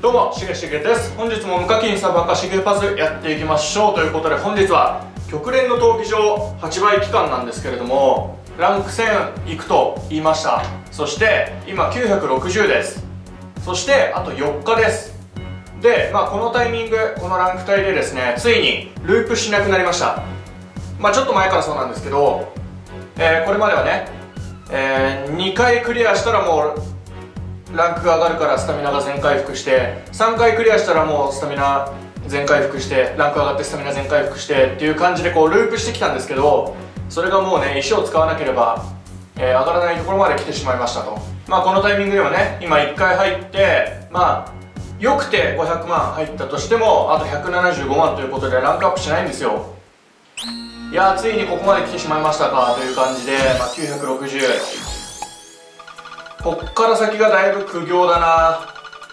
どうも、しげです。本日も無課金サバカしげパズやっていきましょうということで、本日は極連の闘技場発売期間なんですけれども、ランク1000行くと言いました。そして今960です。そしてあと4日です。で、このタイミング、このランク帯でですね、ついにループしなくなりました。ちょっと前からそうなんですけど、これまではね、2回クリアしたらもうランクが上がるからスタミナが全回復して、3回クリアしたらもうスタミナ全回復して、ランク上がってスタミナ全回復してっていう感じでこうループしてきたんですけど、それがもうね、石を使わなければ、上がらないところまで来てしまいましたと。このタイミングではね、今1回入って、よくて500万入ったとしてもあと175万ということでランクアップしないんですよ。いやー、ついにここまで来てしまいましたかという感じで、960、こっから先がだいぶ苦行だな。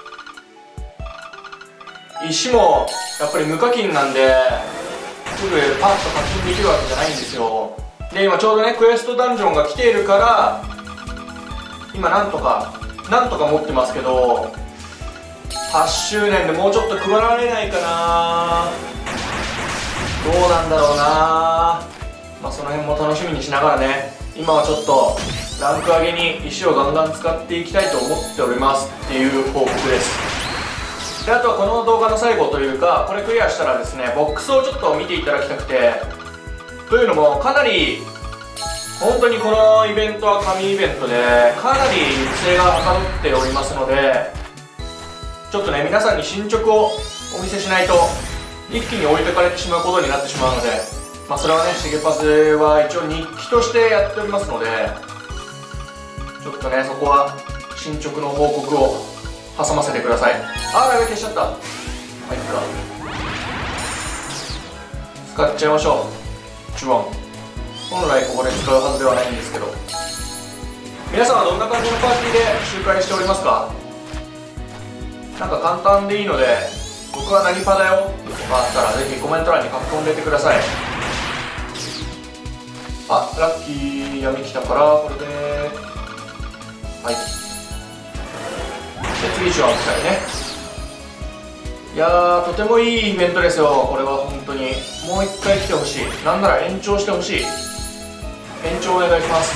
石もやっぱり無課金なんですぐパッと課金できるわけじゃないんですよ。で、今ちょうどね、クエストダンジョンが来ているから今なんとか持ってますけど、8周年でもうちょっと配られないかな。どうなんだろうな。その辺も楽しみにしながらね、今はちょっとランク上げに石をガンガン使っていきたいと思っておりますっていう報告です。で、あとはこの動画の最後というか、これクリアしたらですね、ボックスをちょっと見ていただきたくて、というのもかなり本当にこのイベントは神イベントでかなり育成がはかどっておりますので、ちょっとね、皆さんに進捗をお見せしないと一気に置いてかれてしまうことになってしまうので、それはね、しげパズは一応日記としてやっておりますので、ちょっとね、そこは進捗の報告を挟ませてください。ライブ消しちゃった。いっか、使っちゃいましょう。1本来ここで使うはずではないんですけど、皆さんはどんな感じのパーティーで周回しておりますか？なんか簡単でいいので、僕は何パだよとかあったらぜひコメント欄に書き込んでてください。ラッキー闇来たからこれで、はい。で、次手腕使いね。いやー、とてもいいイベントですよ。これは本当にもう一回来てほしい。なんなら延長してほしい。延長お願いします。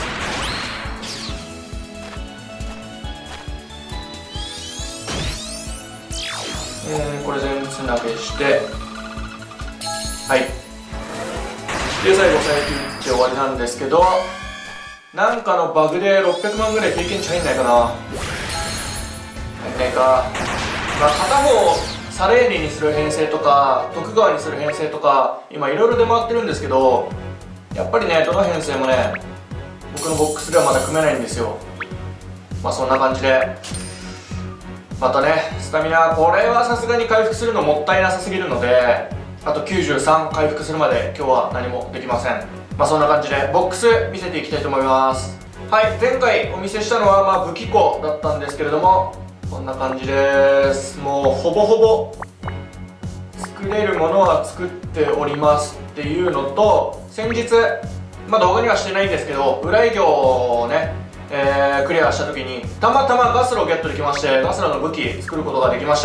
これ全つなげして、はい。で、最後最近って終わりなんですけど、なんかのバグで600万ぐらい経験値入んないかな。入んないか。片方サレーニにする編成とか徳川にする編成とか今いろいろ出回ってるんですけど、やっぱりね、どの編成もね、僕のボックスではまだ組めないんですよ。そんな感じで、またね、スタミナ、これはさすがに回復するのもったいなさすぎるので、あと93回復するまで今日は何もできません。そんな感じでボックス見せていきたいと思います。はい、前回お見せしたのは武器庫だったんですけれども、こんな感じです。もうほぼほぼ作れるものは作っておりますっていうのと、先日動画にはしてないんですけど、裏営業をね、クリアした時にたまたまガスロをゲットできまして、ガスロの武器作ることができました。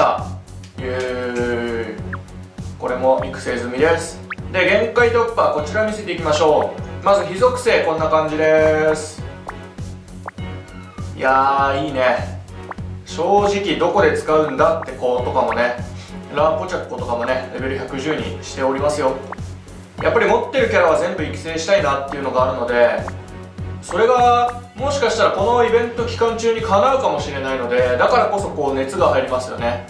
これも育成済みです。で、限界突破、こちら見せていきましょう。まず火属性、こんな感じです。いやー、いいね。正直どこで使うんだって子とかもね、ラーポチャッコとかもね、レベル110にしておりますよ。やっぱり持ってるキャラは全部育成したいなっていうのがあるので、それがもしかしたらこのイベント期間中に叶うかもしれないので、だからこそこう熱が入りますよね。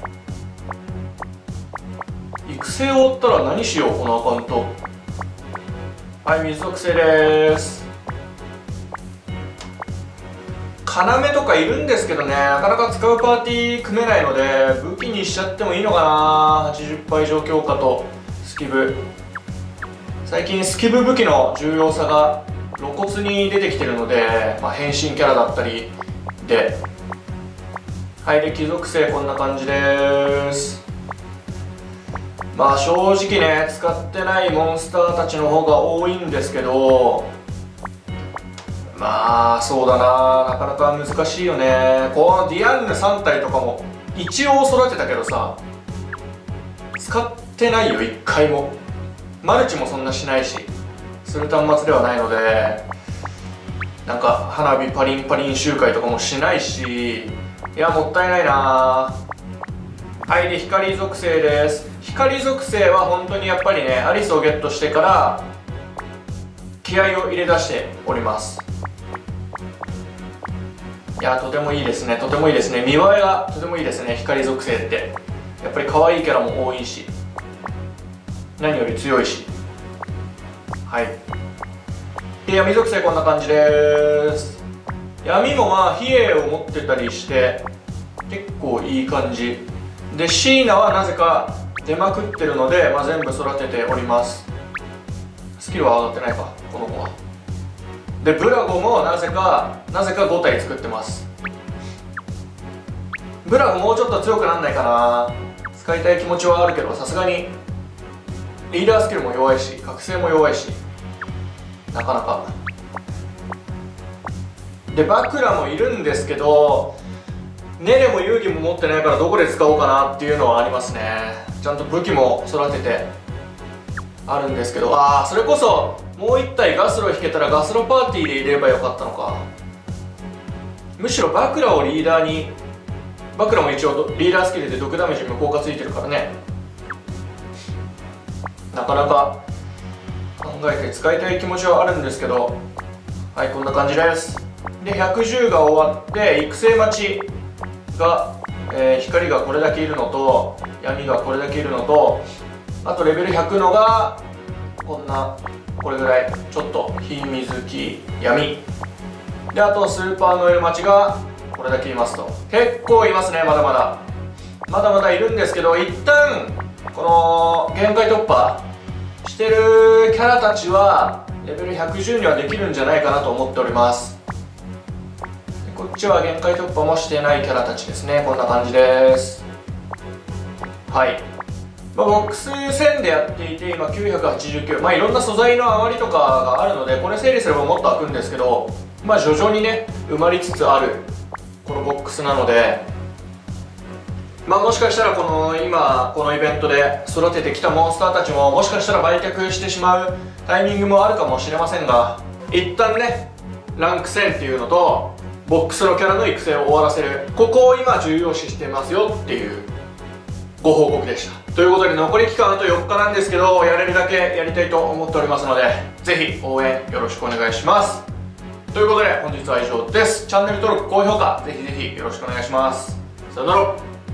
育成を追ったら何しよう、このアカウント。はい、水属性です。要とかいるんですけどね、なかなか使うパーティー組めないので、武器にしちゃってもいいのかな。80倍以上強化とスキブ。最近スキブ武器の重要さが露骨に出てきてるので、変身キャラだったりで、はい。で、貴属性こんな感じです。正直ね、使ってないモンスターたちの方が多いんですけど、そうだな、なかなか難しいよね。このディアンヌ3体とかも一応育てたけどさ、使ってないよ、一回も。マルチもそんなしないしする端末ではないので、なんか花火パリンパリン集会とかもしないし、いやもったいないな。はい、で光属性です。光属性は本当にやっぱりね、アリスをゲットしてから気合を入れ出しております。いやとてもいいですね、とてもいいですね。見栄えがとてもいいですね、光属性って。やっぱり可愛いキャラも多いし、何より強いし。はい。で闇属性こんな感じです。闇もまあ比叡を持ってたりして結構いい感じで、シーナはなぜか出まくってるので、まあ、全部育てております。スキルは上がってないかこの子は。でブラゴもなぜか5体作ってます。ブラゴもうちょっと強くなんないかな。使いたい気持ちはあるけど、さすがにリーダースキルも弱いし覚醒も弱いし、なかなか。でバクラもいるんですけど、ネネも遊戯も持ってないからどこで使おうかなっていうのはありますね。ちゃんと武器も育ててあるんですけど、ああそれこそもう1体ガスロ引けたらガスロパーティーで入れればよかったのか。むしろバクラをリーダーに、バクラも一応リーダースキルで毒ダメージ無効化ついてるからね、なかなか考えて使いたい気持ちはあるんですけど、はい、こんな感じです。で110が終わって育成待ちが、光がこれだけいるのと闇がこれだけいるのと、あとレベル100のがこんなこれぐらい、ちょっと火水木闇で、あとスーパーノエル待ちがこれだけいますと。結構いますね。まだまだいるんですけど、一旦この限界突破してるキャラたちはレベル110にはできるんじゃないかなと思っております。でこっちは限界突破もしてないキャラたちですね。こんな感じです。はい、ボックス1000でやっていて今989、まあいろんな素材の余りとかがあるので、これ整理すればもっと開くんですけど、まあ徐々にね埋まりつつあるこのボックスなので、まあもしかしたら今このイベントで育ててきたモンスターたちももしかしたら売却してしまうタイミングもあるかもしれませんが、一旦ねランク1000っていうのとボックスのキャラの育成を終わらせる、ここを今重要視してますよっていうご報告でした。ということで残り期間あと4日なんですけど、やれるだけやりたいと思っておりますので、ぜひ応援よろしくお願いします。ということで本日は以上です。チャンネル登録高評価ぜひぜひよろしくお願いします。さよなら。